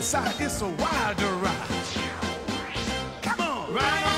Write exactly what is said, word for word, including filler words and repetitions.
inside, it's a wilder ride. Come on, ride on.